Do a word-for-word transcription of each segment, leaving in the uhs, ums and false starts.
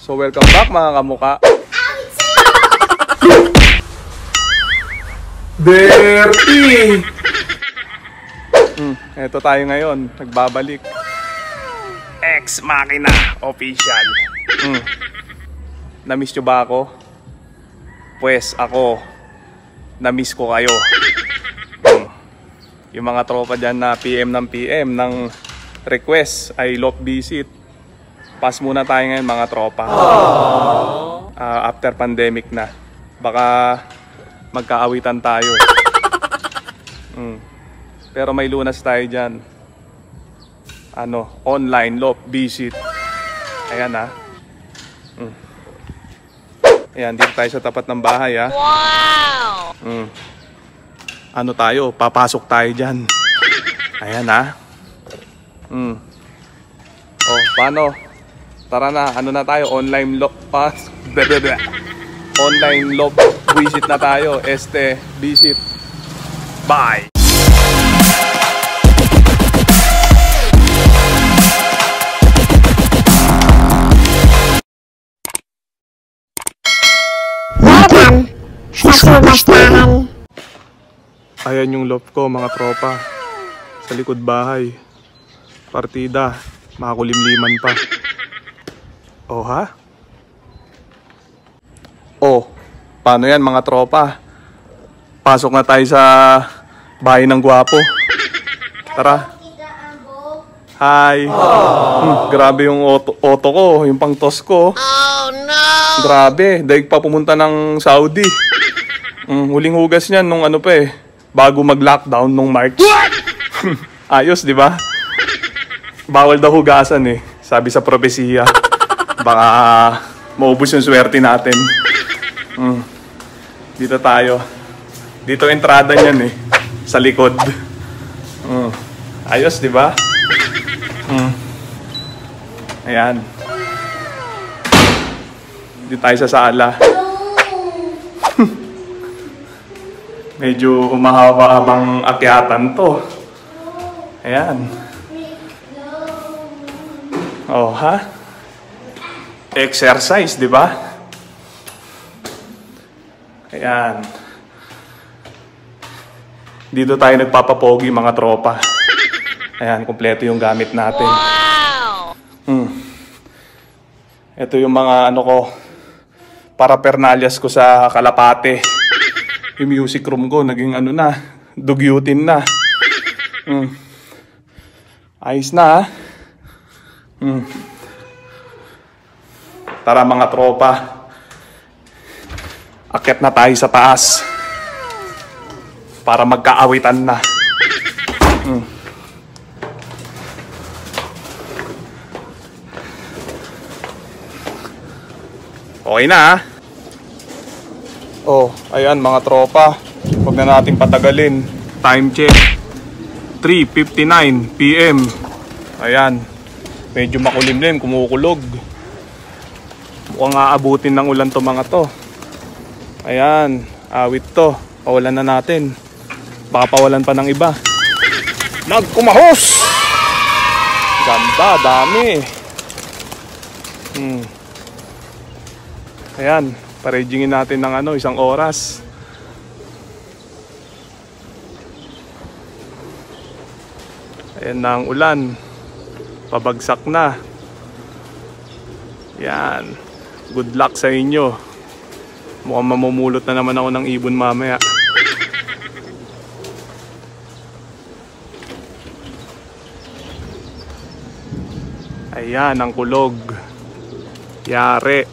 So welcome back mga kamuka. Dirty! Hmm, eto tayo ngayon, nagbabalik. Ex Machina Official. Hmm. Na-miss nyo ba ako? Pues ako, na-miss ko kayo. Hmm. Yung mga tropa dyan na P M ng P M ng request ay loft visit. Pass muna tayo ngayon mga tropa. Uh, after pandemic na. Baka magkaawitan tayo eh. Mm. Pero may lunas tayo dyan. Ano, online loft visit. Ayan ha. Mm. Ayan, dito tayo sa tapat ng bahay ha. Wow! Mm. Ano tayo, papasok tayo dyan. Ayan ha. Mm. Oh, paano? Tara na, ano na tayo, online loft pass. Online loft visit na tayo. Este, visit. Bye! Welcome sa Subastahan. Ayan yung loft ko mga tropa. Sa likod bahay. Partida, makakulimliman pa. Oh ha? Oh, paano yan mga tropa? Pasok na tayo sa bahay ng gwapo. Tara. Hi. Hmm, grabe yung auto, auto ko, yung pang tos ko. Oh no! Grabe, daig pa pumunta ng Saudi. Hmm, huling hugas niyan nung ano pa eh, bago mag-lockdown nung March. Ayos, di ba? Bawal daw hugasan eh, sabi sa propesiya. Baka maubos yung swerte natin. Hmm. Dito tayo. Dito entrada niyan eh, sa likod. Hmm. Ayos, di ba? Hmm. Ayan. Dito tayo sa sala. Medyo humahaba-habang akyatan to. Ayan. Oh, ha? Exercise, di ba? Ayan. Dito tayo nagpapapogi mga tropa. Ayan, kumpleto yung gamit natin. Wow! Hmm. Ito yung mga ano ko, parapernalyas ko sa Kalapate. Yung music room ko, naging ano na, dugyutin na. Hmm. Ayos na ha. Hmm. Tara mga tropa. Akyat na tayo sa taas. Para magkaawitan na. Hmm. Okay na ha. Oh, ayan mga tropa. Huwag na nating patagalin. Time check. three fifty-nine P M Ayan. Medyo makulimlim, kumukulog. Mukhang aabutin ng ulan to mga to. Ayan, awit to. Pawalan na natin. Baka pawalan pa ng iba. Nagkumahos! Ganda, dami. Hmm. Ayan, paragingin natin ng ano, isang oras. Ayan na ang ulan. Pabagsak na. Yan. Good luck sa inyo. Mukhang mamumulot na naman ako ng ibon mamaya. Ayan ang kulog. Yari.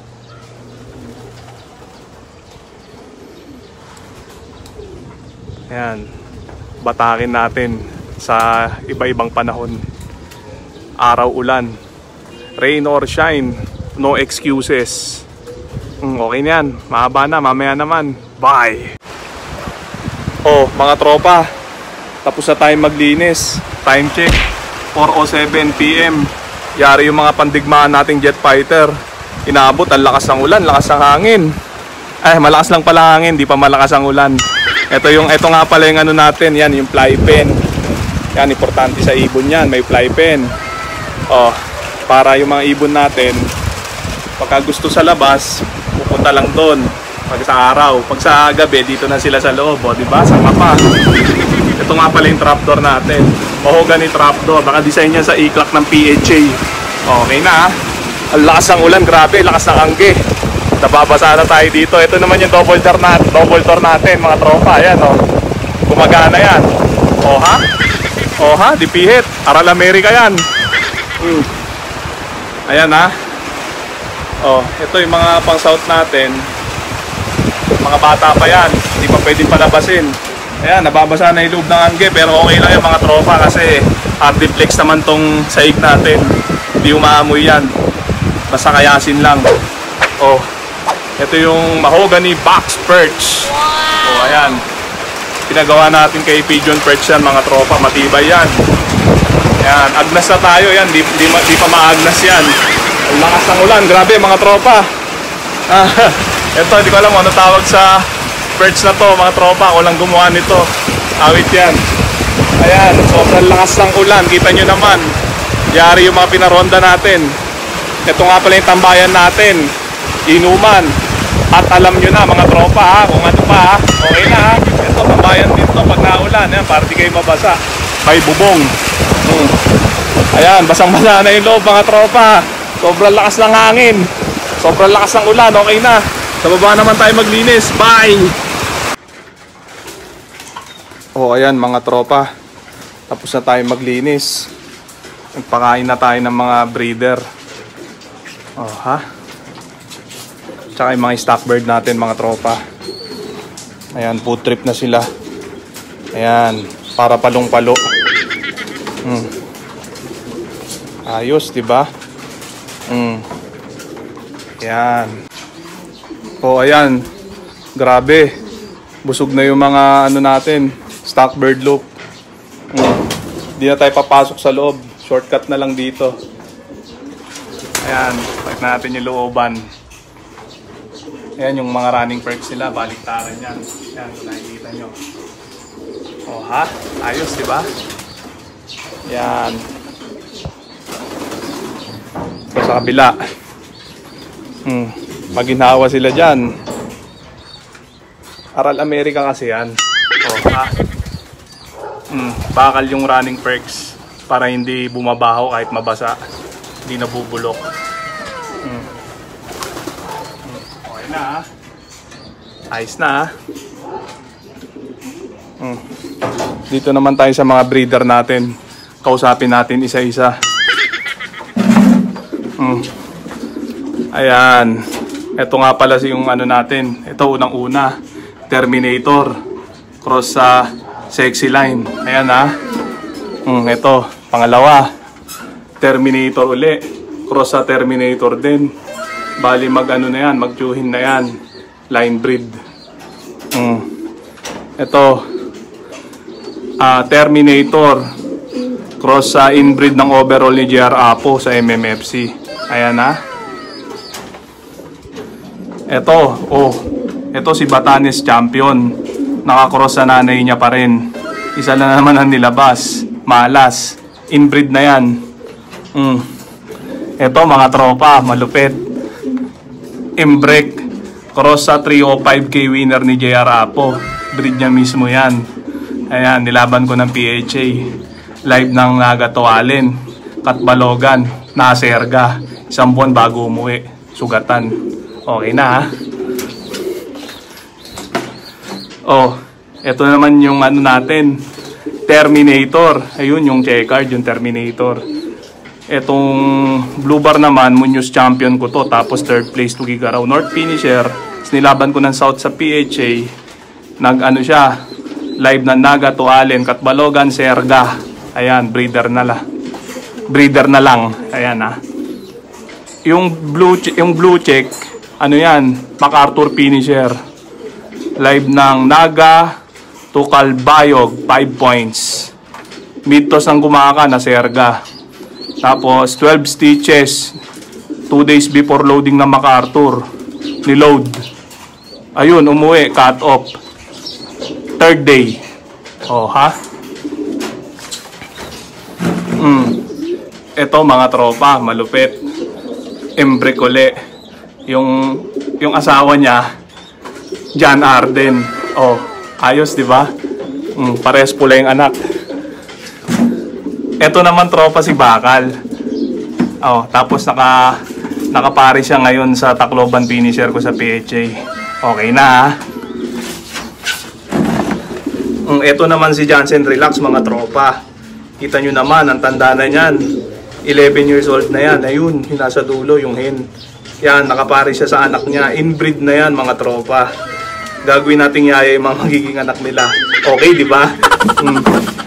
Ayan. Batakin natin sa iba-ibang panahon. Araw, ulan. Rain or shine, no excuses. Mm, okay na yan. Mahaba na, mamaya naman. Bye! Oh, mga tropa. Tapos na tayong maglinis. Time check, four oh seven P M Yari yung mga pandigmaan nating jet fighter. Inaabot, ang lakas ng ulan, lakas ng hangin. Eh, malakas lang pala hangin, di pa malakas ang ulan. Ito yung, ito nga pala yung ano natin, yan, yung fly pen. Yan, importante sa ibon yan, may fly pen. Oh, para yung mga ibon natin Pagka gusto sa labas, pupunta lang doon. Pag sa araw, pag sa gabi, dito na sila sa loob, o, diba? Sa mapa. Ito nga pala yung trapdoor natin. Mahogany trapdoor. Baka design niya sa iklak ng P H A. Okay na, ha? Ang lakas ng ulan, grabe, lakas ng angge. Nababasa na tayo dito. Ito naman yung double door natin, double door natin, mga tropa. Ayan, o. Gumagana yan. O, ha? O, ha? Di pihit. Aral Amerika yan. Hmm. Ayan, ha? O, ito yung mga pang south natin. Mga bata pa yan, hindi pa pwedeng palabasin. Ayan, nababasa na yung loob ng angge, pero okay lang yung mga tropa kasi hardiplex naman tong saig natin. Hindi umaamoy yan, basta kayasin lang. Oh, ito yung mahogany box perch. Oh, ayan, pinagawa natin kay Pigeon Perch yan, mga tropa, matibay yan. Ayan, agnas na tayo yan, di, di, di pa maagnas yan. Ang lakas ng ulan, grabe mga tropa. Ito, hindi ko alam ano tawag sa perch na to, mga tropa. Ako lang gumawa nito. Awit yan. Ayan, sobrang lakas ng ulan. Kita nyo naman. Yari yung mga pinaronda natin. Ito nga pala yung tambayan natin. Inuman. At alam nyo na, mga tropa, ha, kung ano pa, ha. Okay na, ha. Ito, tambayan dito pag naulan. Ayan, para di kayo mabasa. May bubong. Hmm. Ayan, basang-basa na yung loob, mga tropa. Sobrang lakas ng hangin. Sobrang lakas ng ulan. Okay na. Sa baba naman tayo maglinis. Bye! Oh, ayan mga tropa. Tapos na tayo maglinis. Nagpakain na tayo ng mga breeder. Oh, ha? Tsaka yung mga stock bird natin, mga tropa. Ayan, food trip na sila. Ayan, para palong-palo. Hmm. Ayos, diba? Hmm. Ayan. Oh, ayan. Grabe. Busog na yung mga ano natin, stock bird loop. Hindi mm. na tayo papasok sa loob. Shortcut na lang dito. Ayan. Pakita natin yung looban. Ayan yung mga running perks nila. Baliktaran yan. Ayan, kung nakikita nyo. Oh, ha? Ayos, diba? Ayan. So, sa kabila. Hmm. Maginhawa sila dyan. Aral Amerika kasi yan. Oh, ha? Hmm. Bakal yung running perks para hindi bumabaho kahit mabasa. Hindi nabubulok. Hmm. Hmm. Okay na, ha? Ayos na, ha? Hmm. Dito naman tayo sa mga breeder natin. Kausapin natin isa-isa. Hmm. Ayan. Ito nga pala si yung ano natin. Ito unang-una. Terminator. Cross sa Sexy Line. Ayan, ha. Hmm, ito. Pangalawa. Terminator uli. Cross sa Terminator din. Bali mag ano na yan. Mag-tuhin na yan. Line breed. Hmm. Ito. Uh, Terminator. Cross sa inbreed ng overall ni J R Apo sa M M F C. Ayan, ha. Ito, oh, ito si Batanes Champion. Nakakross sa nanay niya pa rin. Isa na naman ang nilabas. Malas. Inbreed na yan. Mm. Ito mga tropa, malupit. Imbrek. Cross sa three oh five K winner ni J R Apo. Breed niya mismo yan. Ayan, nilaban ko ng P H A. Live ng Nagatualin. Katbalogan. Naserga. Isang buwan bago umuwi. Sugatan. Okay na, ha? Oh, ito naman yung ano natin. Terminator. Ayun, yung checkered, yung Terminator. Etong blue bar naman, Munoz champion ko to. Tapos third place to Gigaraw North finisher. Nilaban ko ng South sa P H A. Nag ano siya, live na Nagatualin, Katbalogan, Serga. Ayan, breeder na lang. Breeder na lang. Ayan, ha? Yung blue, yung blue check, ano yan, MacArthur finisher. Live ng Naga to Calbayog, five points. Mitos ang gumaka na Serga. Tapos twelve stitches two days before loading ng MacArthur. Niload. Ayun, umuwi, cut off. Third day. Oh, ha? Hmm. Ito mga tropa, malupit. Embrecole. Yung, yung asawa niya, John Arden. Oh, ayos, di ba? Mm, parehas pula yung anak. Ito naman tropa si Bakal. Oh, tapos naka nakapari siya ngayon sa Tacloban finisher ko sa P H A. Okay na ha. Mm, ito naman si Jansen Relax mga tropa. Kita nyo naman, ang tanda na niyan. eleven years old na yan. Ayun, yung nasa dulo, yung hen. Yan, nakapari siya sa anak niya. Inbreed na yan mga tropa. Gagawin nating yaya yung mga magiging anak nila. Okay, di ba? Mm.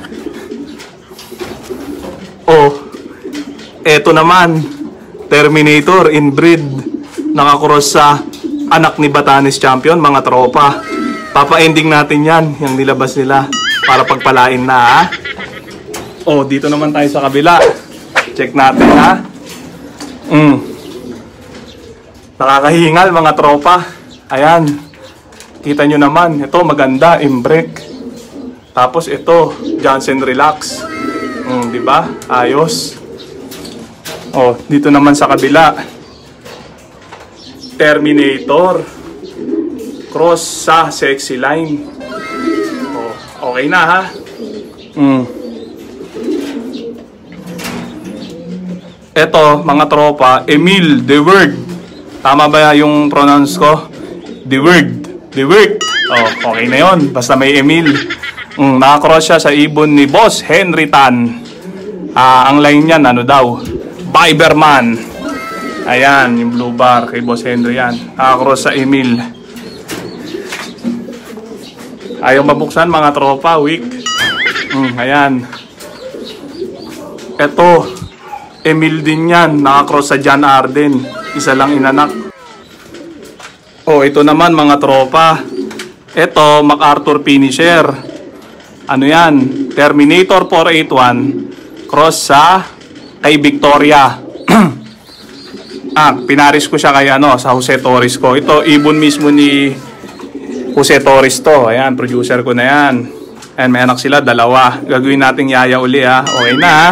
Oh, eto naman, Terminator, inbreed, nakakross sa anak ni Batanes Champion, mga tropa. Papa-ending natin yan, yung nilabas nila, para pagpalain na, ha? Oh, dito naman tayo sa kabila. Check natin, ha? Mm. Nakakahingal, mga tropa. Ayan. Kita nyo naman, ito maganda, imbrek. Tapos ito, Jansen Relax. Mm, di ba? Ayos. Oh, dito naman sa kabila. Terminator. Cross sa Sexy Line. Oh, okay na ha. Mm. Ito, mga tropa, Emil The Word. Tama ba yung pronounce ko? The Word. The Word. Oh, okay na yon. Basta may Emil. Mm, nakakross siya sa ibon ni Boss Henry Tan. Ah, ang line niyan, ano daw? Biberman. Ayan, yung blue bar kay Boss Henry yan. Nakakross sa Emil. Ayaw mabuksan mga tropa, weak. Mm, ayan. Eto, Emil din yan. Nakakross sa John Arden. Isa lang inanak. Oh, ito naman mga tropa. Ito, MacArthur finisher. Ano yan? Terminator four eighty-one. Cross sa kay Victoria. Ah, pinaris ko siya kay ano, sa Jose Torres ko. Ito, ibon mismo ni Jose Torres to. Ayan, producer ko na yan. Ayan, may anak sila, dalawa. Gagawin nating yaya uli ha. Okay na ha.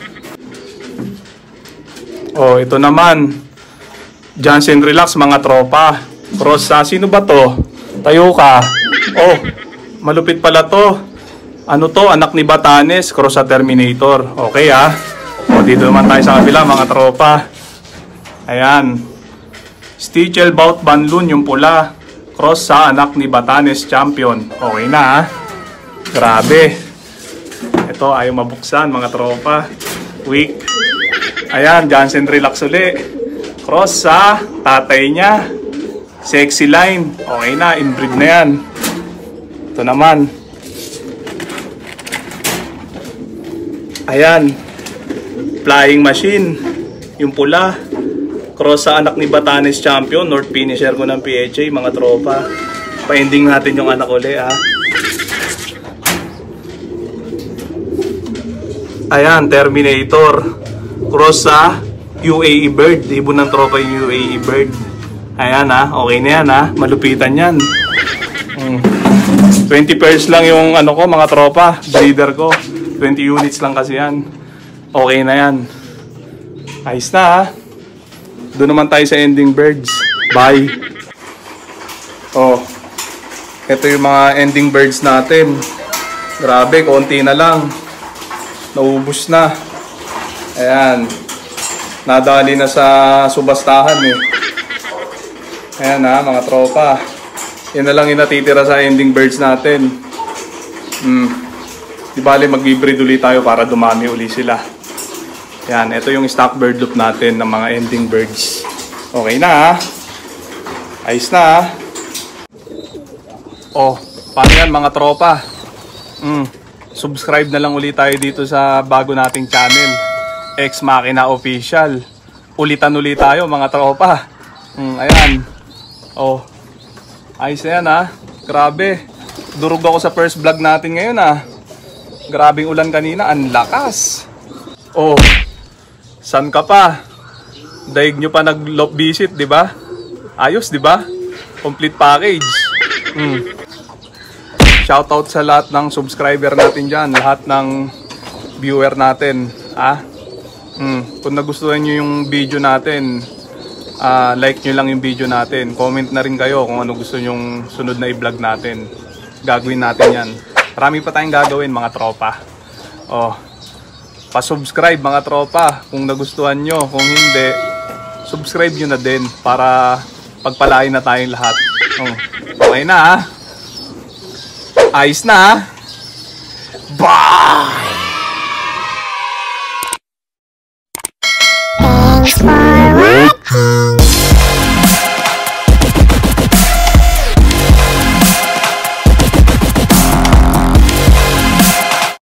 Oh, ito naman. Jansen Relax mga tropa. Cross sa, sino ba to? Tayo ka. Oh, malupit pala to. Ano to? Anak ni Batanes, cross sa Terminator. Okay ha. O, dito naman tayo sa kabila mga tropa. Ayan. Stichel Bout Banlun yung pula. Cross sa anak ni Batanes Champion. Okay na ha. Grabe. Ito ayaw mabuksan mga tropa. Weak. Ayan, Jansen Relax uli. Cross sa tatay niya. Sexy Line. Okay na, inbreed na yan. Ito naman. Ayan. Flying Machine. Yung pula. Cross sa anak ni Batanes Champion. North finisher ko ng P H A, mga tropa. Pa-ending natin yung anak uli, ha. Ayan, Terminator. Cross sa U A E Bird. Ibon ng tropa yung U A E Bird. Ayan, ha. Okay na yan, ha. Malupitan yan. Mm. twenty pairs lang yung ano ko, mga tropa. Breeder ko. twenty units lang kasi yan. Okay na yan. Ayos na ha. Doon naman tayo sa ending birds. Bye. Oh. Ito yung mga ending birds natin. Grabe, konti na lang. Naubos na. Ayan. Nadali na sa subastahan eh. Ayan ha, mga tropa. Yan na lang yung natitira sa ending birds natin. Hmm. Di bali mag-breed ulit tayo para dumami uli sila. Yan, ito yung stock bird loop natin ng mga ending birds. Okay na ha. Ayos na ha. Oh, paano yan mga tropa? Hmm. Subscribe na lang ulit tayo dito sa bago nating channel, Ex Machina Official. Ulitan ulit tayo mga tropa. Hmm, ayan. Oh. Ayos na yan ha. Grabe. Durog ako sa first vlog natin ngayon ha. Grabing ulan kanina, ang lakas. Oh, san ka pa? Daig nyo pa nag-lop visit, di ba? Ayos, di ba? Complete package. Mm. Shoutout sa lahat ng subscriber natin dyan, lahat ng viewer natin. Ah? Mm. Kung nagustuhan nyo yung video natin, uh, like nyo lang yung video natin. Comment na rin kayo kung ano gusto nyong sunod na i-vlog natin. Gagawin natin yan. Marami pa tayong gagawin mga tropa. Oh, pa-subscribe mga tropa kung nagustuhan nyo. Kung hindi, subscribe nyo na din para pagpalain na tayong lahat. Oh, okay na ha. Ayos na ha. Bye! Thanks for